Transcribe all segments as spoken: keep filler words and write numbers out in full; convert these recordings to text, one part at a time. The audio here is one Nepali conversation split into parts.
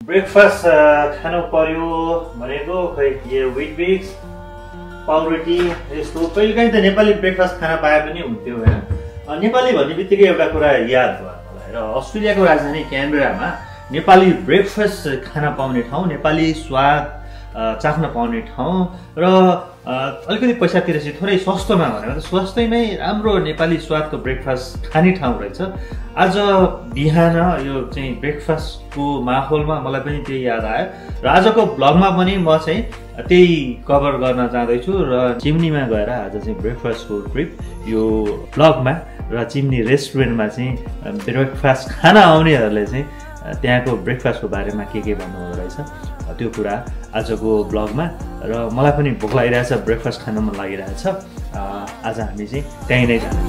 ब्रेकफास्ट खानु पर्यो भनेको खै यो विट बिक्स पाउरोटी यस्तो कहिलेकाहीँ त नेपाली ब्रेकफास्ट खाना पाए पनि हुन्थ्यो होइन। नेपाली भन्ने बित्तिकै एउटा कुरा याद भयो मलाई र अस्ट्रेलियाको राजधानी क्यानबेरामा नेपाली ब्रेकफास्ट खाना पाउने ठाउँ, नेपाली स्वाद चाख्न पाउने ठाउँ र अलिकति पैसा तिरेपछि थोरै सस्तोमा भनेर सस्तैमै राम्रो नेपाली स्वादको ब्रेकफास्ट खाने ठाउँ रहेछ। आज बिहान यो चाहिँ ब्रेकफास्टको माहौलमा मलाई पनि त्यही याद आयो र आजको ब्लगमा पनि म चाहिँ त्यही कभर गर्न जाँदैछु र चिम्नीमा गएर आज चाहिँ ब्रेकफास्टको ट्रिप यो ब्लगमा र चिम्नी रेस्टुरेन्टमा चाहिँ ब्रेकफास्ट खान आउनेहरूले चाहिँ त्यहाँको ब्रेकफास्टको बारेमा के के भन्नुहुँदो रहेछ त्यो कुरा आजको ब्लगमा र मलाई पनि भोक लागिरहेछ, ब्रेकफास्ट खान मन लागिरहेछ। आज हामी चाहिँ त्यहीँ नै जाने।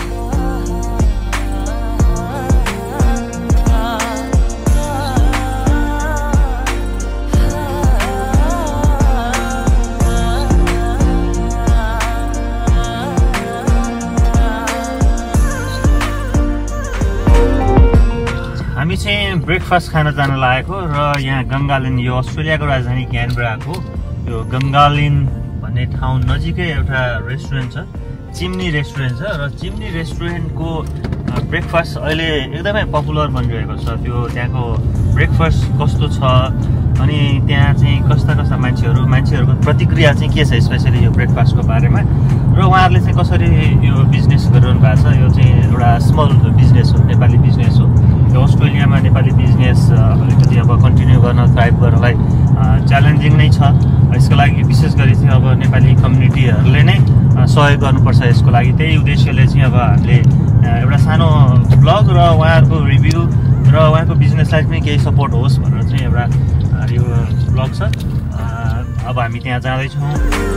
हामी चाहिँ ब्रेकफास्ट खान जान लागेको र यहाँ गङ्गालिन यो अस्ट्रेलियाको राजधानी क्यानबेराको यो गङ्गालिन भन्ने ठाउँ नजिकै एउटा रेस्टुरेन्ट छ, चिम्नी रेस्टुरेन्ट छ र चिम्नी रेस्टुरेन्टको ब्रेकफास्ट अहिले एकदमै पपुलर बनिरहेको छ। त्यो त्यहाँको ब्रेकफास्ट कस्तो छ अनि त्यहाँ चाहिँ कस्ता कस्ता मान्छेहरू मान्छेहरूको प्रतिक्रिया चाहिँ के छ स्पेसली यो ब्रेकफास्टको बारेमा र उहाँहरूले चाहिँ कसरी यो बिजनेस गरिरहनु भएको छ। यो चाहिँ एउटा स्मल बिजनेस हो, नेपाली बिजनेस हो। यो अस्ट्रेलियामा नेपाली बिजनेस अलिकति अब कन्टिन्यू गर्न थ्राइभ गर्नलाई च्यालेन्जिङ नै छ। यसको लागि विशेष गरी चाहिँ अब नेपाली कम्युनिटीहरूले नै सहयोग गर्नुपर्छ। यसको लागि त्यही उद्देश्यले चाहिँ अब हामीले एउटा सानो ब्लग र उहाँहरूको रिभ्यू र उहाँको बिजनेसलाई पनि केही सपोर्ट होस् भनेर चाहिँ एउटा यो ब्लग छ। अब हामी त्यहाँ जाँदैछौँ।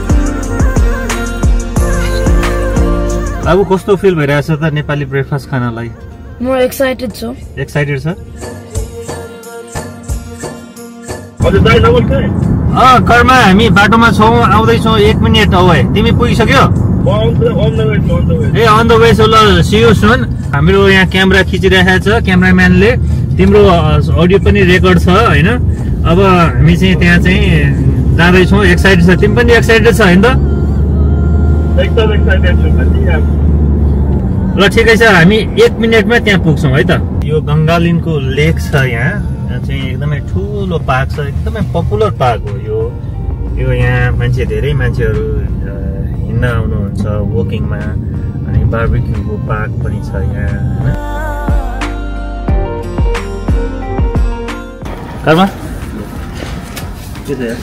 अब कस्तो फिल भइरहेछ त नेपाली ब्रेकफास्ट खानलाई? म एक्साइटेड छु। एक्साइटेड छ? अँ कर्मा हामी बाटोमा छौँ, आउँदैछौँ, एक मिनट अवे। तिमी पुगिसक्यो? ए अन द वे छ। ल सी यू सुन। हाम्रो यहाँ क्यामेरा खिचिरहेको छ क्यामेराम्यानले, तिम्रो अडियो पनि रेकर्ड छ होइन। अब हामी चाहिँ त्यहाँ चाहिँ जाँदैछौँ। एक्साइटेड छ? तिमी पनि एक्साइटेड छ होइन त? एकदम एक्साइटेड छु। ल ठिकै छ, हामी एक मिनटमा त्यहाँ पुग्छौँ है त। यो गङ्गालिनको लेक छ यहाँ, यहाँ चाहिँ एकदमै ठुलो पार्क छ, एकदमै पपुलर पार्क हो यो। यो यहाँ मान्छे धेरै मान्छेहरू हिँड्न आउनुहुन्छ वकिङमा, अनि बार्बिक्यूको पार्क पनि छ यहाँ होइन। कर्मा के छ यार?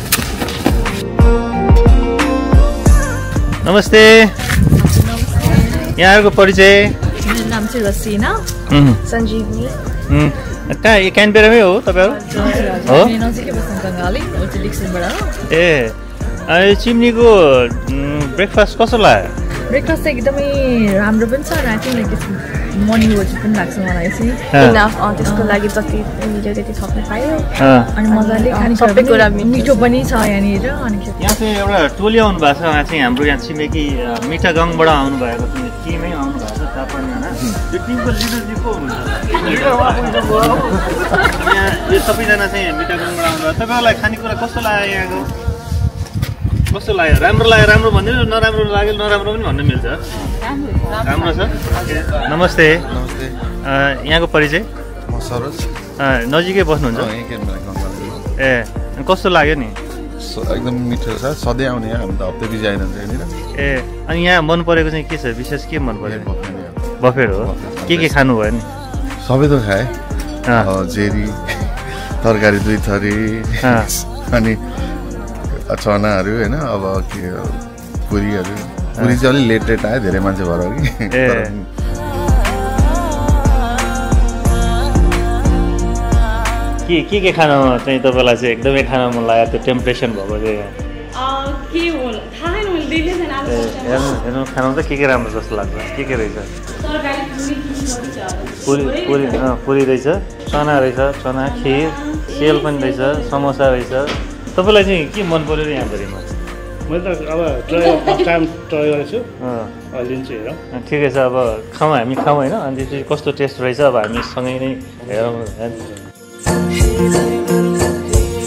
नमस्ते। यहाँहरूको परिचय? मेरो नाम चाहिँ रसिना सञ्जीवनी। कहाँ क्यानबेरामै हो तपाईँहरू? हो नजिकै बस्नु गङ्गालिन डिक्सनबाट। ए चिम्नीको ब्रेकफास्ट कस्तो लाग्यो? ब्रेकफास्ट चाहिँ एकदमै राम्रो पनि छ र मर्निङ रोटी पनि लाग्छ मलाई चाहिँ। इनफ त्यसको लागि जति मिल्यो त्यति थप्न पायो अनि मजाले खाने सबै कुरा मिठो पनि छ यहाँनिर। अनि यहाँ चाहिँ एउटा टोली आउनु भएको छ, उहाँ चाहिँ हाम्रो यहाँ छिमेकी मिठागाङबाट आउनु भएको छ, टिमै आउनु भएको छ चार पाँचजना। यो टिमको लिडर चाहिँ को हुनुहुन्छ? यहाँ यो सबैजना चाहिँ मिठागाङबाट आउनु भएको। तपाईँहरूलाई खानेकुरा कस्तो लाग्यो यहाँको? कस्तो लाग्यो? राम्रो लाग्यो राम्रो भनिदिनु, नराम्रो लाग्यो नराम्रो पनि भन्नु मिल्छ। राम्रो छ। नमस्ते। नमस्ते। यहाँको परिचय? म सरोज। नजिकै बस्नुहुन्छ? ए कस्तो लाग्यो नि? एकदम मिठो छ, सधैँ आउने हामी त हप्ता बिजी आइरहन्छ यहाँनिर। ए अनि यहाँ मन परेको चाहिँ के छ विशेष? के मन पऱ्यो? बफेट हो। के के खानुभयो नि? सबै त खाएँ, जेरी तरकारी दुई थरी अनि चनाहरू होइन। अब के पुरीहरू, पुरी चाहिँ अलिक लेट लेट आयो, धेरै मान्छे भएर कि। के के के खान चाहिँ तपाईँलाई चाहिँ एकदमै खान मन लाग्यो? त्यो टेम्परेसन भएको चाहिँ हेर्नु खानु त के के राम्रो जस्तो लाग्छ? के के रहेछ? पुरी पुरी पुरी रहेछ, चना रहेछ, चना खिर, सेल पनि रहेछ, समोसा रहेछ। तपाईँलाई चाहिँ के मन पऱ्यो र यहाँभरिमा? मैले त अब ट्राई फर्स्ट टाइम ट्राई गरेको छु, लिन्छु हेरौँ। ठिकै छ, अब खाउँ हामी खाउँ होइन। अनि चाहिँ कस्तो टेस्ट रहेछ अब हामी सँगै नै हेरौँ।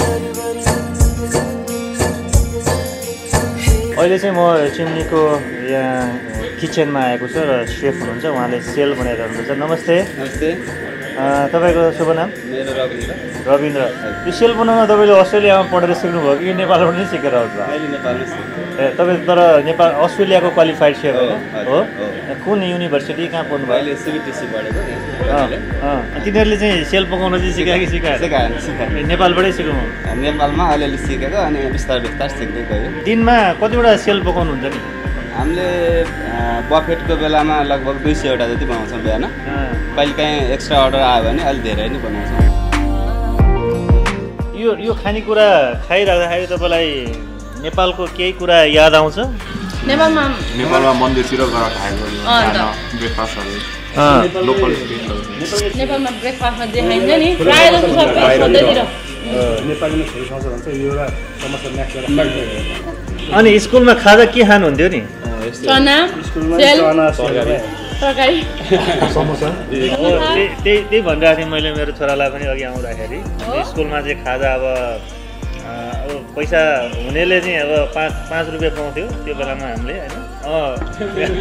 अहिले चाहिँ म चिम्नीको यहाँ किचनमा आएको छु र सेफ हुनुहुन्छ उहाँले सेल बनाइरहनु हुन्छ। नमस्ते। नमस्ते। तपाईँको शुभ नाम? मेरो रविन्द्र। रविन्द्र, यो सेल बनाउन तपाईँले अस्ट्रेलियामा पढेर सिक्नुभयो कि नेपालबाट नै सिकेर आउँछ? अहिले नेपालमै सिकेँ। ए तपाईँ तर नेपाल अस्ट्रेलियाको क्वालिफाइड सेफ होइन हो? कुन युनिभर्सिटी कहाँ पढ्नुभयो? अहिले सिबिटिसी पढेको। तिनीहरूले चाहिँ सेल पकाउन चाहिँ सिकायो कि सिकायो? सिकायो सिकायो। नेपालबाटै सिकाउनु? नेपालमा अलिअलि सिकेको अनि बिस्तारै बिस्तारै सिक्दै गयो। दिनमा कतिवटा सेल पकाउनुहुन्छ नि? हामीले बफेटको बेलामा लगभग दुई सयवटा जति बनाउँछौँ बिहान। कहिलेकाहीँ एक्स्ट्रा अर्डर आयो भने अलिक धेरै नै बनाउँछौँ। यो यो खानेकुरा खाइराख्दाखेरि तपाईँलाई नेपालको केही कुरा याद आउँछ? नेपालमा नेपालमा मन्दिरतिर गएर खाएको ब्रेकफास्टहरू लोकल नेपालमा ब्रेकफास्टमा देखाइन्छ नि प्रायः जस्तो सबै सधैँतिर नेपालीमा छोरी खाउँछ भन्छ यो एउटा समस्या म्याच गरेर। अनि स्कुलमा खाजा के खानुहुन्थ्यो नि? चना सेल तरकारी समोसा। त्यही त्यही भनिरहेको थिएँ मैले मेरो छोरालाई पनि अघि आउँदाखेरि स्कुलमा चाहिँ खाजा अब अब पैसा हुनेले चाहिँ अब पाँच पाँच रुपियाँ पाउँथ्यो त्यो बेलामा हामीले होइन।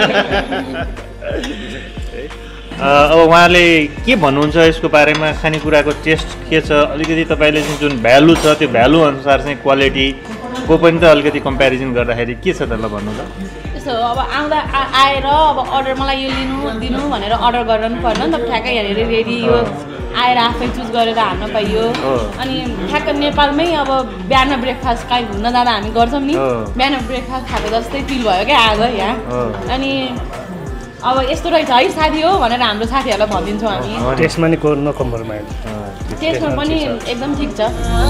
अब उहाँले के भन्नुहुन्छ यसको बारेमा? खानेकुराको टेस्ट के छ? अलिकति तपाईँले चाहिँ जुन भ्यालु छ त्यो भ्यालु अनुसार चाहिँ क्वालिटीको पनि त अलिकति कम्पेरिजन गर्दाखेरि के छ त ल भन्नु त? त्यस्तो अब आउँदा आएर अब अर्डर मलाई यो लिनु दिनु भनेर अर्डर गर्नु पर्दैन नि त। ठ्याक्कै हेरेर रेडी यो आएर आफै चुज गरेर हाल्न पाइयो। अनि ठ्याक्क नेपालमै अब बिहान ब्रेकफास्ट काहीँ घुम्न जाँदा हामी गर्छौँ नि, बिहान ब्रेकफास्ट खाएको जस्तै फिल भयो क्या आज यहाँ। अनि अब यस्तो रहेछ है साथी हो भनेर हाम्रो साथीहरूलाई भनिदिन्छौँ हामी। टेस्टमा नि नो कम्प्रोमाइज। टेस्टमा पनि एकदम ठिक छ।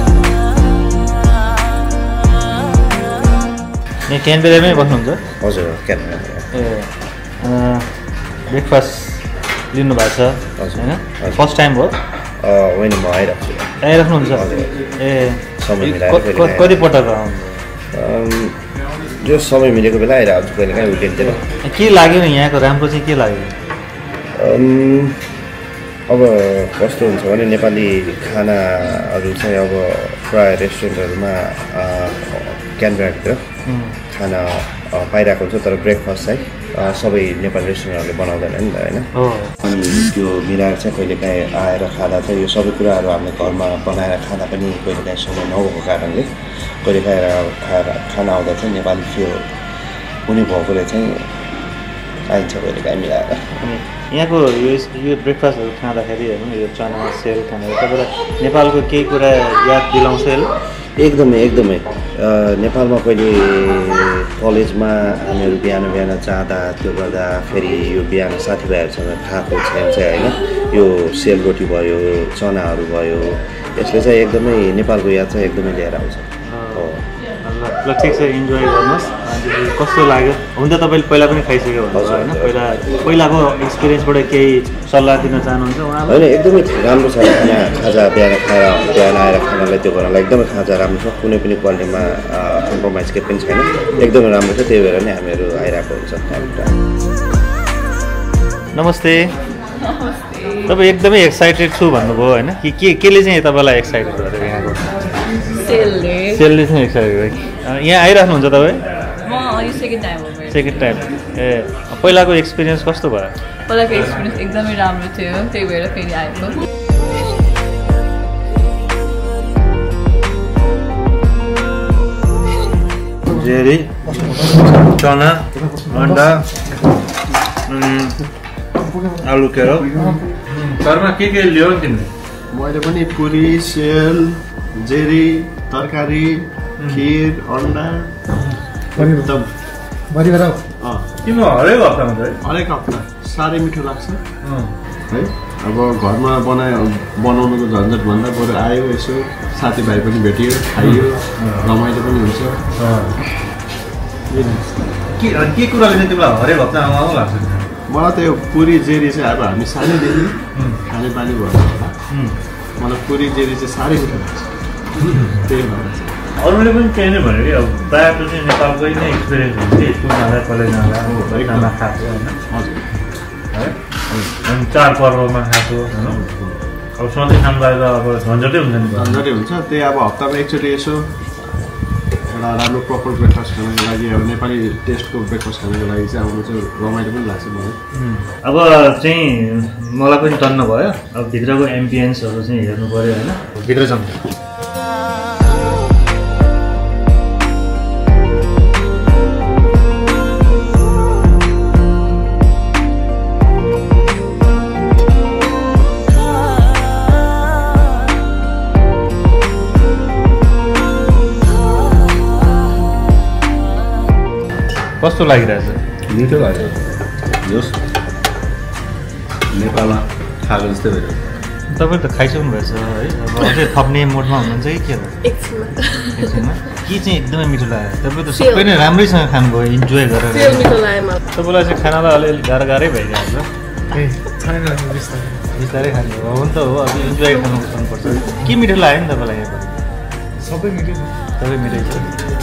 यहाँ क्यानबेरामै बस्नुहुन्छ? हजुर क्यानबेरा। ए ब्रेकफास्ट लिनुभएको छ होइन? फर्स्ट टाइम हो? होइन म आइरहेको छु। आइराख्नुहुन्छ? ए कतिपटक आउनु? जो समय मिलेको बेला आइरहेको छु, कहिले काहीँ विकेन्डतिर। के लाग्यो नि यहाँको राम्रो चाहिँ के लाग्यो? अब कस्तो हुन्छ भने नेपाली खानाहरू चाहिँ अब प्रायः रेस्टुरेन्टहरूमा क्यानबेराभित्र खाना पाइरहेको हुन्छ, तर ब्रेकफास्ट चाहिँ सबै नेपाली रेस्टुरेन्टहरूले बनाउँदैन नि त होइन। अनि त्यो मिलाएर चाहिँ कहिलेकाहीँ आएर खाँदा चाहिँ यो सबै कुराहरू हामीले घरमा बनाएर खाँदा पनि कहिलेकाहीँ समय नभएको कारणले कहिलेकाहीँ खाएर खाना आउँदा चाहिँ नेपाली फिल हुने भएकोले चाहिँ आइन्छ कहिलेकाहीँ मिलाएर। यहाँको यो यो ब्रेकफास्टहरू खाँदाखेरि हेर्नु यो चना सेल खाँदा तपाईँलाई नेपालको केही कुरा याद दिलाउँछ यसले? एकदमै एकदमै। नेपालमा पहिले कलेजमा हामीहरू बिहान बिहान जाँदा त्यो गर्दा फेरि यो बिहान साथीभाइहरूसँग खाएको चाहिँ चाहिँ होइन, यो सेलरोटी भयो, चनाहरू भयो, यसले चाहिँ एकदमै नेपालको याद चाहिँ एकदमै लिएर आउँछ। ल ठिक छ, इन्जोय गर्नुहोस्। कस्तो लाग्यो? हुन त तपाईँले पहिला पनि खाइसक्यो भन्नुहुन्छ होइन? पहिला पहिलाको एक्सपिरियन्सबाट केही सल्लाह दिन चाहनुहुन्छ उहाँलाई? होइन एकदमै राम्रो छ खाना। खाजा बिहान खाएर बिहान आएर खानालाई त्यो गर्नलाई एकदमै खाजा राम्रो छ, कुनै पनि क्वालिटीमा कम्प्रोमाइज केही पनि छैन, एकदमै राम्रो छ। त्यही भएर नै हामीहरू आइरहेको हुन्छ टाइम टाइम। नमस्ते। तपाईँ एकदमै एक्साइटेड छु भन्नुभयो होइन? कि के केले चाहिँ तपाईँलाई एक्साइटेड गर्यो यहाँको? सेलले सेलले चाहिँ एक्साइटेड भयो। यहाँ आइराख्नुहुन्छ तपाईँ? म यो सेकेन्ड टाइम हो। Second time. ए पहिलाको एक्सपिरियन्स कस्तो भयो? पहिलाको एक्सपिरियन्स एकदमै राम्रो थियो, त्यही भएर फेरि आएको। जेरी, चना, अन्डा, आलु केरो। घरमा के के ल्यायो तिमीले? मैले पनि पुरी, सेल, जेरी, तरकारी, खिर, अन्डा एकदम तिम्रो हरेक हप्तामा है? हरेक हप्ता साह्रै मिठो लाग्छ है। अब घरमा बनाए बनाउनुको झन्झटभन्दा बरु आयो यसो साथीभाइ पनि भेटियो, खाइयो, रमाइलो पनि हुन्छ। के के कुराले चाहिँ तिमीलाई हरेक हप्ता आउनु लाग्छ? मलाई त यो पुरी जेरी चाहिँ अब हामी सानैदेखि खाने बानी भयो, मलाई पुरी जेरी चाहिँ साह्रै मिठो लाग्छ। त्यही भएर चाहिँ अरूले पनि त्यही नै भन्यो कि अब प्रायः चाहिँ नेपालकै नै एक्सपिरियन्स हुन्छ कि स्कुल जाँदा कलेज जाँदा खाना खाएको होइन? हजुर है। अनि चाडपर्वमा खाएको होइन? अब सधैँ खानु बाहिर अब झन्झटै हुन्छ नि। झन्झटै हुन्छ, त्यही अब हप्तामा एकचोटि यसो एउटा राम्रो प्रपर ब्रेकफास्ट खानको लागि अब नेपाली टेस्टको ब्रेकफास्ट खानको लागि चाहिँ आउनु चाहिँ रमाइलो पनि लाग्छ मलाई। अब चाहिँ मलाई पनि टन्न भयो। अब भित्रको एम्बियन्सहरू चाहिँ हेर्नु पऱ्यो होइन, भित्र जाउँ। कस्तो लागिरहेछ? मिठो लाग्यो। जस नेपालमा खाएको जस्तै भयो। तपाईँ त खाइसक्नु भएछ है, अब अझै थप्ने मोडमा हुनुहुन्छ कि के हो? एकछिनमा के चाहिँ एकदमै मिठो लाग्यो? तपाईँ त सबै नै राम्रैसँग खानुभयो, इन्जोय गरेर। तपाईँलाई चाहिँ खानालाई अलिअलि गाह्रो गाह्रै भइरहेको छ। ए छैन, बिस्तारै बिस्तारै खानु हो नि त हो, अब इन्जोय खानु पर्छ। के मिठो लाग्यो नि तपाईँलाई यहाँ? सबै मिठो, सबै मिठै छ।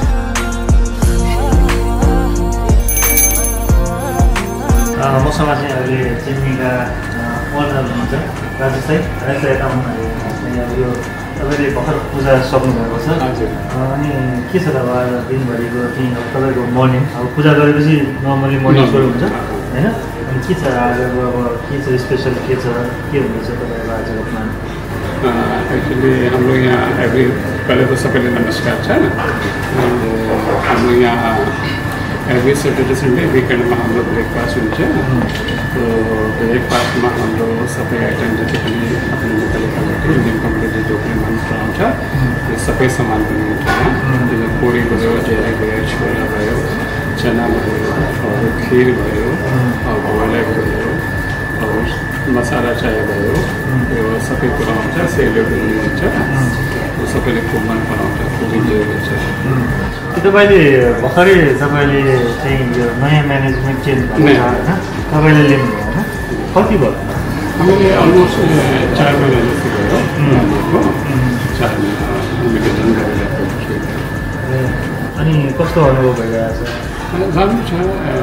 मसँग चाहिँ अहिले चिन्नीका ओनर हुनुहुन्छ राजेश दाइ। राजेश दाइ यता आउनुभयो। अब यो तपाईँले भर्खर पूजा सक्नुभएको छ अनि के छ त अब आज दिनभरिको चाहिँ अब तपाईँको मर्निङ अब पूजा गरेपछि नर्मली मर्निङ सुरु हुन्छ होइन, अनि के छ आज अब के छ स्पेसल, के छ के हुँदैछ तपाईँको आजको प्लान? एक्चुअली हम लोग यहाँ एवरी पहले तो सबके लिए नमस्कार छ। हम लोग यहाँ एवरी सैटरडे संडे वीकेंड में हम लोग ब्रेकफास्ट हुन्छ। तो ब्रेकफास्ट में हम लोग सबै आइटम जति पनि आफ्नो नेपाली कम्युनिटी इन्डियन कम्युनिटी जो पनि मान्छे आउँछ त्यो सबै सामान पनि हुन्छ। जस्तो पोडी भयो, जेरा भयो, छोला भयो, चना भयो, और खीर भयो, और भोलक भयो, और मसाला चाय भयो, यो सबै कुरा हुन्छ। सेलरोटी पनि हुन्छ, त्यो सबैले खुब मन पराउँछ, खुब इन्जोय गर्छ। तपाईँले भर्खरै तपाईँले चाहिँ यो नयाँ म्यानेजमेन्ट चेन्ज भएको छ होइन, तपाईँले लिनुभयो होइन, कति भयो? हामीले अलमोस्ट चार महिना जस्तो भयो लिएको, चार महिना हामीले जन गरेर। अनि कस्तो अनुभव भइरहेको छ? राम्रो छ,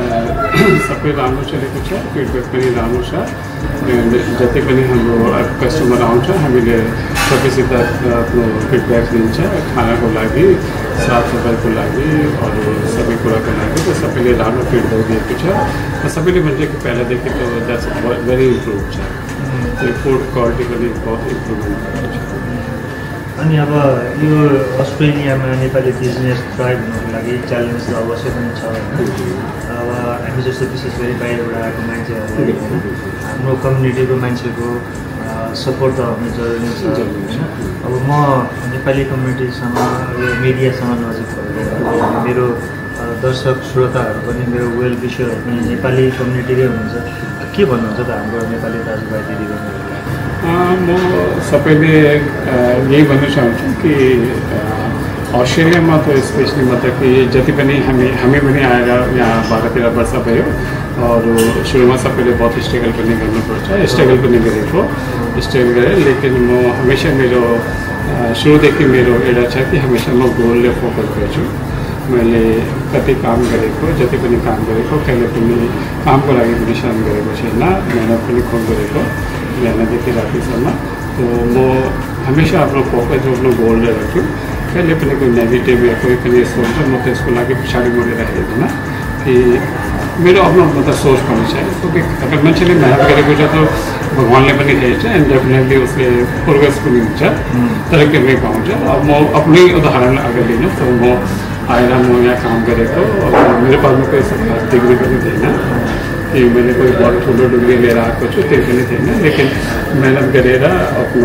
सबै राम्रो चलेको छ, फिडब्याक पनि राम्रो छ। जति पनि हाम्रो कस्टमर आउँछ हामीले सबैसित आफ्नो फिडब्याक दिन्छ खानाको लागि, साफ सफाइको लागि, अरू सबै कुराको लागि। त सबैले राम्रो फिडब्याक दिएको छ। सबैले भन्छ कि पहिलादेखि त द्याट्स भेरी इम्प्रुभ छ, त्यो फुड क्वालिटी पनि बहुत इम्प्रुभमेन्ट भएको छ। अनि अब यो अस्ट्रेलियामा नेपाली बिजनेस थ्राइभ हुनुको लागि च्यालेन्ज त अवश्य पनि छ होइन। अब हामी जस्तो विशेष गरी बाहिरबाट आएको मान्छेहरूलाई हाम्रो कम्युनिटीको मान्छेको सपोर्ट त हुनु जरुरी छ होइन। अब म नेपाली कम्युनिटीसँग यो मिडियासँग नजिक भएर मेरो दर्शक श्रोताहरू पनि मेरो वेल विशरहरू पनि नेपाली कम्युनिटीकै हुनुहुन्छ। के भन्नुहुन्छ त हाम्रो नेपाली दाजुभाइ दिदीबहिनीहरूलाई? म सबैले यही भन्न चाहन्छु कि अस्ट्रेलियामा त स्पेसली मतलब कि जति पनि हामी हामी पनि आएर यहाँ बाह्र तेह्र वर्ष भयो, और सुरुमा सबैले बहुत स्ट्रगल पनि गर्नुपर्छ, स्ट्रगल पनि गरेको स्ट्रगल गरेँ। लेकिन म हमेसा मेरो सुरुदेखि मेरो एउटा छ कि हमेसा म गोलले फोकस गर्छु। मैले कति काम गरेको, जति पनि काम गरेको, कहिले पनि कामको लागि पनि काम गरेको छैन, मेहनत पनि खुब गरेको बिहानदेखि रातिसम्म। तो म हमेसा आफ्नो फोकस आफ्नो गोलले राख्छु। कहिले पनि कोही नेगेटिभ या कोही पनि यस्तो हुन्छ म त्यसको लागि पछाडि मुडेर हेर्दिनँ कि मेरो आफ्नो मतलब सोच पनि छ। अगर मान्छेले मेहनत गरेको छ त भगवान्ले पनि हेर्छ एन्ड डेफिनेटली उसले प्रोग्रेस पनि हुन्छ, तरक्की पनि पाउँछ। अब म आफ्नै उदाहरण अगर लिनु त म आएर म यहाँ काम गरेको, अब मेरो पासमा कोही खास डिग्री पनि थिएन कि मैले कोही बहुत ठुलो डिग्री लिएर आएको छु, त्यो पनि थिएन। लेकिन मेहनत गरेर आफ्नो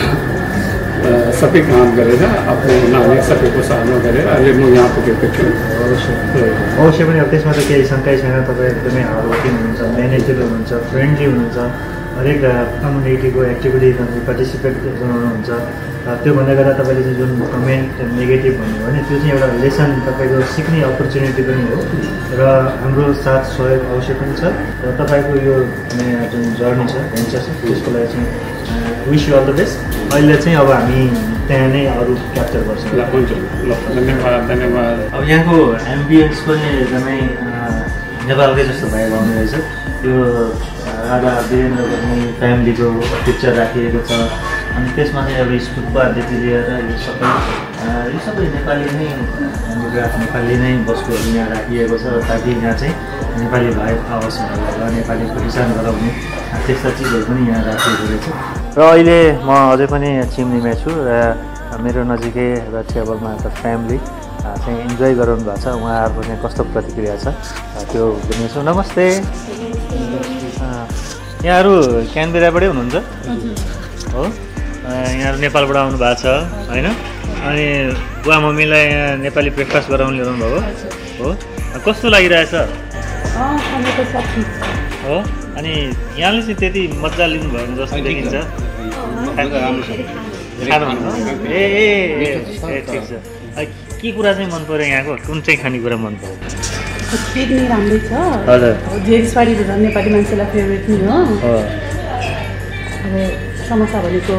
सबै काम गरेर आफ्नो नानी सबैको सामना गरेर अहिले म यहाँ पुगेको छु। अवश्य पनि अब त्यसमा त केही शङ्कै छैन। तपाईँ एकदमै हार्डवर्किङ हुनुहुन्छ, म्यानेजेबल हुनुहुन्छ, फ्रेन्डली हुनुहुन्छ, हरेक कम्युनिटीको एक्टिभिटिजमा पार्टिसिपेट गराउनुहुन्छ। त्यो भन्दै गर्दा तपाईँले चाहिँ जुन कमेन्ट नेगेटिभ भन्नुभयो भने त्यो चाहिँ एउटा लेसन तपाईँको सिक्ने अपर्च्युनिटी पनि हो र हाम्रो साथ सहयोग अवश्य पनि छ। र तपाईँको यो नयाँ जुन जर्नी छ भेन्चर छ त्यसको लागि चाहिँ wish you all the best. अहिले चाहिँ अब हामी त्यहाँ नै अरू क्याप्चर गर्छौँ। धन्यवाद धन्यवाद। अब यहाँको एम्बियन्स पनि एकदमै नेपालकै जस्तो भएको आउने रहेछ। यो राजा वीरेन्द्र पनि फ्यामिलीको पिक्चर राखिएको छ, अनि त्यसमा चाहिँ अब स्कुलपादेखि लिएर यो सबै यो सबै नेपाली नै ह्यान्डिक्राफ्ट नेपाली नै वस्तुहरू यहाँ राखिएको छ ताकि यहाँ चाहिँ नेपाली भाइ आवासहरू नेपाली पहिचान गराउने त्यस्ता चिजहरू पनि यहाँ राखिएको रहेछ। र अहिले म अझै पनि चिम्नीमै छु र मेरो नजिकै र टेबलमा त फ्यामिली चाहिँ इन्जोय गराउनु भएको छ। उहाँहरूको चाहिँ कस्तो प्रतिक्रिया छ त्यो बुझ्नेछौँ। नमस्ते, यहाँहरू क्यानबेराबाटै हुनुहुन्छ हो? यहाँहरू नेपालबाट आउनु भएको छ होइन? अनि बुवा मम्मीलाई यहाँ नेपाली ब्रेकफास्ट गराउनु ल्याउनु भएको हो? कस्तो लागिरहेछ हो? अनि यहाँले चाहिँ त्यति मजा लिनुभयो जस्तो देखिन्छ। ए ए ए ठिक छ। के कुरा चाहिँ मन पऱ्यो यहाँको? कुन चाहिँ खानेकुरा मन पऱ्यो? पिकनिक राम्रै छ। हजुर, जेरिसबारी त झन् नेपाली मान्छेलाई फेभरेट नि हो। अब समोसा भनेको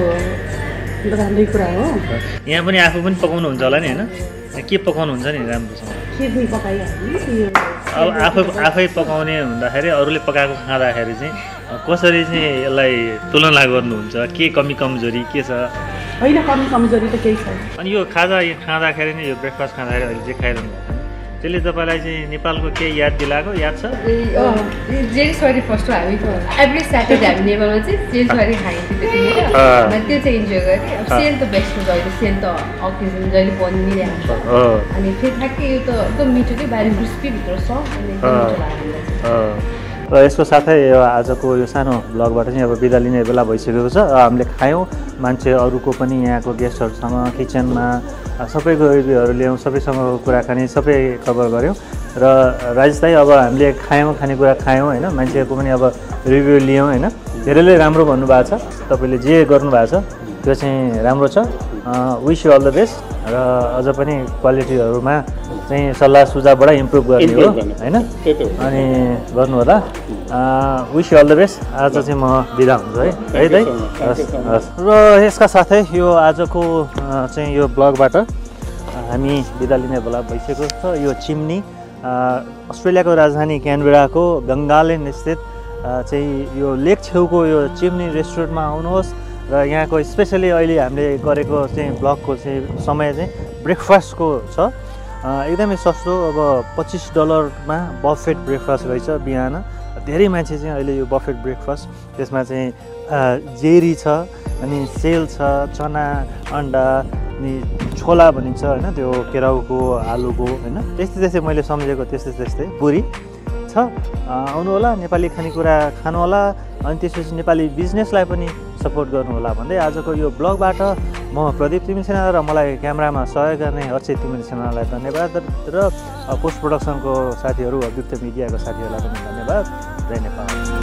राम्रै कुरा हो। यहाँ पनि आफू पनि पकाउनुहुन्छ होला नि होइन? के पकाउनुहुन्छ नि राम्रोसँग? खिर्नी पकाइहाल्नु। अब आफै आफै पकाउने हुँदाखेरि अरूले पकाएको खाँदाखेरि चाहिँ कसरी चाहिँ यसलाई तुलना गर्नुहुन्छ? के कमी कमजोरी के छ? होइन, कमी कमजोरी त केही छैन। अनि यो खाजा खाँदाखेरि नै यो ब्रेकफास्ट खाँदाखेरि अहिले चाहिँ खाइरहनु भएको त्यसले तपाईँलाई चाहिँ नेपालको केही याद दिलाएको? याद छ? जेरिसबारी फर्स्ट हो। हामी एभ्री स्याटरडे हामी नेपालमा चाहिँ जेरिसबारी खाइन्थ्यो त्यतिखेर। त्यो चाहिँ इन्जोय गरेँ। अब सेल त बेस्ट हो, जहिले सेल त अकेजन जहिले बनिरहेको छ। अनि फेरि ठ्याक्कै यो त एकदम मिठो कि बाहिर क्रिस्पी भित्र सफ्ट अनि एकदम मिठो लाग्यो। र यसको साथै यो आजको यो सानो ब्लगबाट चाहिँ अब बिदा लिने बेला भइसकेको छ। हामीले खायौँ, मान्छे अरूको पनि यहाँको गेस्टहरूसँग किचनमा सबैको रिभ्यूहरू ल्यायौँ, सबैसँग कुराकानी सबै कभर गऱ्यौँ। र राजेश दाइ अब हामीले खायौँ, खानेकुरा खायौँ होइन, मान्छेहरूको पनि अब रिभ्यू लियौँ होइन। धेरैले राम्रो भन्नुभएको छ, तपाईँले जे गर्नुभएको छ त्यो चाहिँ राम्रो छ। Wish you all the best. र अझ पनि क्वालिटीहरूमा चाहिँ सल्लाह सुझावबाट इम्प्रुभ गर्ने हो होइन, अनि गर्नु होला। Wish you all the best. आज चाहिँ म बिदा हुन्छु है है दाइ। र यसका साथै यो आजको चाहिँ यो ब्लगबाट हामी बिदा लिने बेला भइसकेको छ। यो चिम्नी अस्ट्रेलियाको राजधानी क्यानबेराको गङ्गालेन्ड स्थित चाहिँ यो लेक छेउको यो चिम्नी रेस्टुरेन्टमा आउनुहोस्। र यहाँको स्पेसली अहिले हामीले गरेको चाहिँ ब्लगको चाहिँ समय चाहिँ ब्रेकफास्टको छ। एकदमै सस्तो, अब पच्चिस डलरमा बफेट ब्रेकफास्ट रहेछ बिहान। धेरै मान्छे चाहिँ अहिले यो बफेट ब्रेकफास्ट, त्यसमा चाहिँ जेरी छ, अनि सेल छ, चना अन्डा अनि छोला भनिन्छ होइन, त्यो केराउको आलुको होइन, त्यस्तै त्यस्तै मैले सम्झेको त्यस्तै त्यस्तै पुरी छ। आउनु होला, नेपाली खानेकुरा खानु होला, अनि त्यसपछि नेपाली बिजनेसलाई पनि सपोर्ट गर्नु होला भन्दै आजको यो ब्लगबाट म प्रदीप तिमिल सेना र मलाई क्यामेरामा सहयोग गर्ने अर्चित तिमिल सेनालाई धन्यवाद। र पोस्ट प्रोडक्सनको साथीहरू, अद्वितीय मिडियाको साथीहरूलाई पनि धन्यवाद। जय नेपाल।